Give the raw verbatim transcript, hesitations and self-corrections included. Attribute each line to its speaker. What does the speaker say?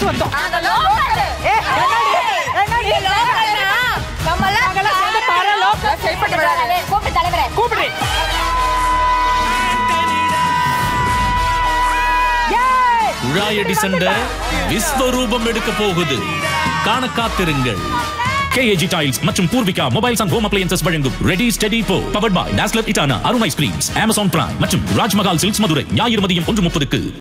Speaker 1: படிச்சு வந்தோம்.
Speaker 2: நாங்க லோக்கல்.
Speaker 1: ஏ கண்ணாடி கண்ணாடி
Speaker 2: லோக்கல்னா நம்மள
Speaker 1: நாங்கள சேர்ந்து பார லோக்கல்
Speaker 2: செயல்பட்டு வராதே. கூப்பிடு தலைவரே.
Speaker 1: கூப்பிடு.
Speaker 3: உழாயடி சண்டை விஸ்வரூபம் எடுக்க போகுது. காண காத்திருங்கள். கேஏஜி டைல்ஸ் மற்றும் Poorvika mobiles and home appliances வழங்கும் ready steady go powered by Dazzler இட்டானா, அருண் ஐஸ்கிரீம்ஸ், அமேசான் பிரைம் மற்றும் ராஜ்மஹால் சில்க்ஸ் மதுரை. ஞாயிறு மதியம் ஒன்று முப்பதுக்கு.